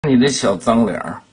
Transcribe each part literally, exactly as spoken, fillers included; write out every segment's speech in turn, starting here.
你这小脏脸儿！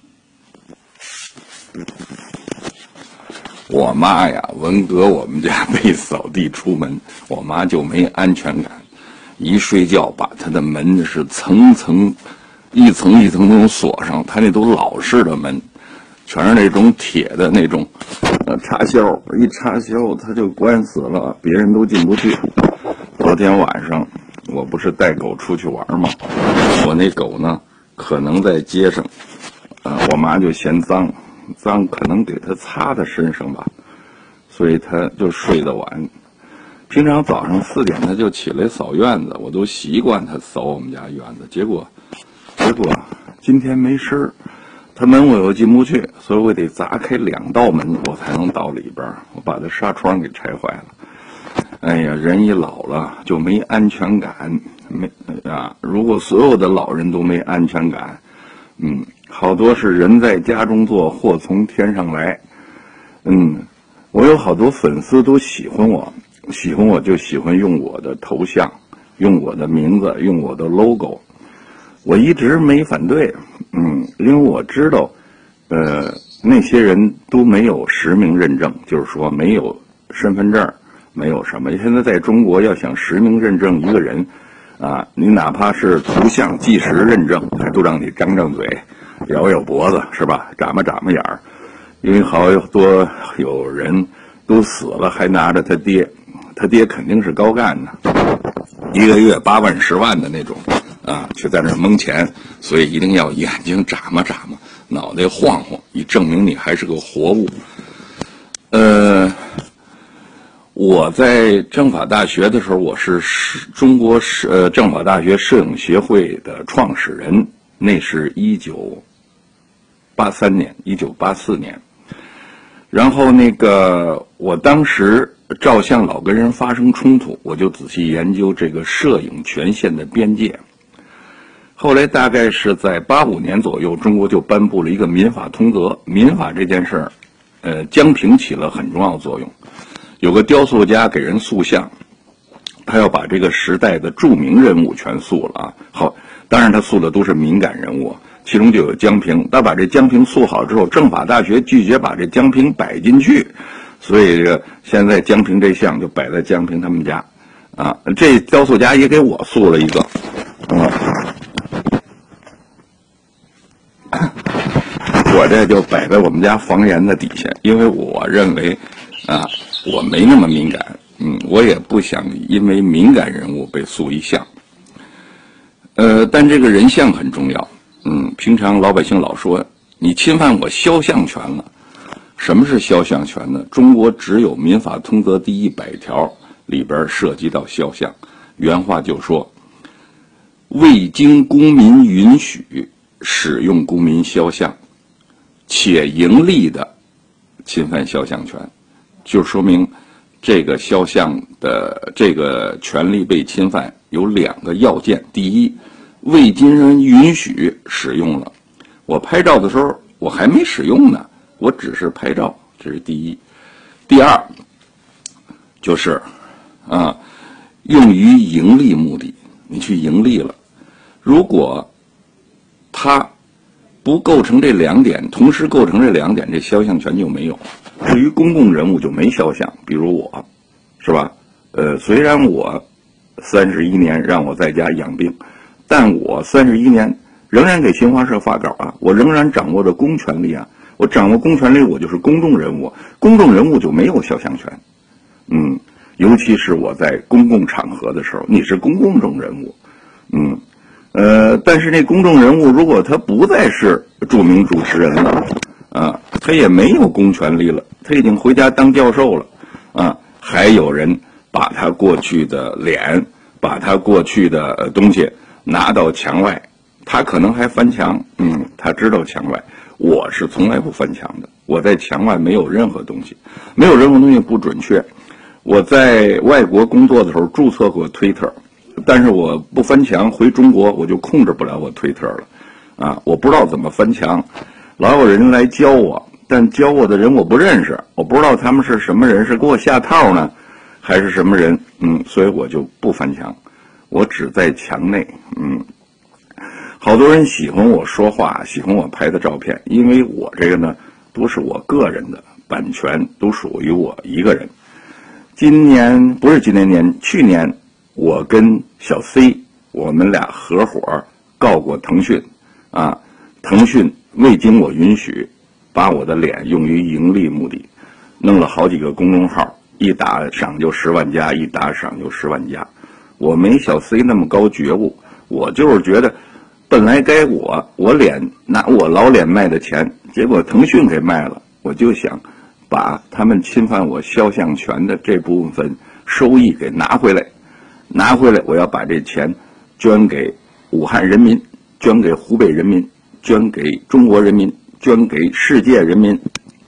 我妈呀，文革我们家被扫地出门，我妈就没安全感，一睡觉把她的门是层层、一层一层那种锁上，她那都老式的门，全是那种铁的那种呃插销，一插销它就关死了，别人都进不去。昨天晚上我不是带狗出去玩吗？我那狗呢，可能在街上。啊，我妈就嫌脏，脏可能给她擦在身上吧，所以她就睡得晚。平常早上四点她就起来扫院子，我都习惯她扫我们家院子。结果，结果今天没事儿，她门我又进不去，所以我得砸开两道门，我才能到里边。我把她纱窗给拆坏了。哎呀，人一老了就没安全感，没啊！如果所有的老人都没安全感，嗯。好多是人在家中坐，祸从天上来。嗯，我有好多粉丝都喜欢我，喜欢我就喜欢用我的头像，用我的名字，用我的 logo。我一直没反对，嗯，因为我知道，呃，那些人都没有实名认证，就是说没有身份证，没有什么。现在在中国要想实名认证一个人，啊，你哪怕是图像即时认证，他都让你张张嘴。摇摇脖子是吧？眨巴眨巴眼儿，因为好多有人都死了，还拿着他爹，他爹肯定是高干的，一个月八万十万的那种啊，却在那蒙钱，所以一定要眼睛眨巴眨巴，脑袋晃晃，以证明你还是个活物。呃，我在政法大学的时候，我是中国呃政法大学摄影协会的创始人，那是一九。八三年，一九八四年，然后那个我当时照相老跟人发生冲突，我就仔细研究这个摄影权限的边界。后来大概是在八五年左右，中国就颁布了一个民法通则。民法这件事儿，呃，江平起了很重要的作用。有个雕塑家给人塑像，他要把这个时代的著名人物全塑了啊。好，当然他塑的都是敏感人物。其中就有江平，他把这江平塑好之后，政法大学拒绝把这江平摆进去，所以这个现在江平这像就摆在江平他们家，啊，这雕塑家也给我塑了一个，嗯，我这就摆在我们家房檐的底下，因为我认为，啊，我没那么敏感，嗯，我也不想因为敏感人物被塑一像，呃，但这个人像很重要。嗯，平常老百姓老说你侵犯我肖像权了。什么是肖像权呢？中国只有民法通则第一百条里边涉及到肖像，原话就说：未经公民允许使用公民肖像，且盈利的侵犯肖像权，就说明这个肖像的这个权利被侵犯有两个要件：第一，未经人允许使用了，我拍照的时候我还没使用呢，我只是拍照，这是第一。第二，就是啊，用于盈利目的，你去盈利了。如果它不构成这两点，同时构成这两点，这肖像权就没有。至于公共人物就没肖像，比如我，是吧？呃，虽然我三十一年让我在家养病。但我三十一年仍然给新华社发稿啊，我仍然掌握着公权力啊，我掌握公权力，我就是公众人物，公众人物就没有肖像权，嗯，尤其是我在公共场合的时候，你是公众人物，嗯，呃，但是那公众人物如果他不再是著名主持人了，啊，他也没有公权力了，他已经回家当教授了，啊，还有人把他过去的脸，把他过去的东西。拿到墙外，他可能还翻墙，嗯，他知道墙外，我是从来不翻墙的，我在墙外没有任何东西，没有任何东西不准确。我在外国工作的时候注册过推特，但是我不翻墙，回中国我就控制不了我推特了，啊，我不知道怎么翻墙，老有人来教我，但教我的人我不认识，我不知道他们是什么人，是给我下套呢，还是什么人，嗯，所以我就不翻墙。我只在墙内，嗯， 好多人喜欢我说话，喜欢我拍的照片，因为我这个呢都是我个人的版权，都属于我一个人。今年不是今年年，去年我跟小 C 我们俩合伙告过腾讯，啊，腾讯未经我允许，把我的脸用于盈利目的，弄了好几个公众号，一打赏就十万加，一打赏就十万加。我没小 C 那么高觉悟，我就是觉得。本来该我我脸拿我老脸卖的钱，结果腾讯给卖了，我就想把他们侵犯我肖像权的这部分收益给拿回来，拿回来我要把这钱捐给武汉人民，捐给湖北人民，捐给中国人民，捐给世界人民。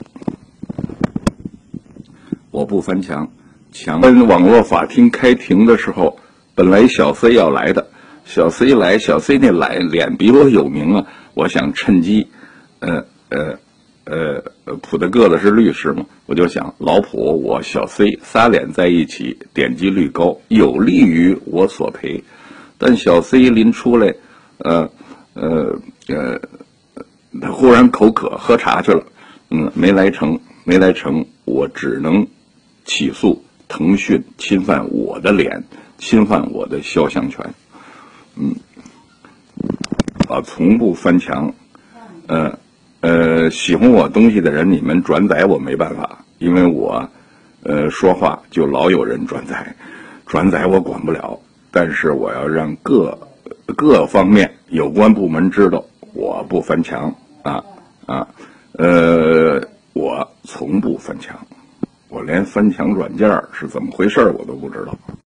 我不翻墙，墙跟网络法庭开庭的时候，本来小 C 要来的。小 C 来，小 C 那脸脸比我有名啊！我想趁机，呃呃呃，普的个子是律师嘛，我就想老普我小 C 仨脸在一起，点击率高，有利于我索赔。但小 C 临出来，呃呃呃，他忽然口渴，喝茶去了，嗯，没来成，没来成，我只能起诉腾讯侵犯我的脸，侵犯我的肖像权。嗯，啊，从不翻墙，呃，呃，喜欢我东西的人，你们转载我没办法，因为我，呃，说话就老有人转载，转载我管不了，但是我要让各各方面有关部门知道我不翻墙啊啊，呃，我从不翻墙，我连翻墙软件是怎么回事我都不知道。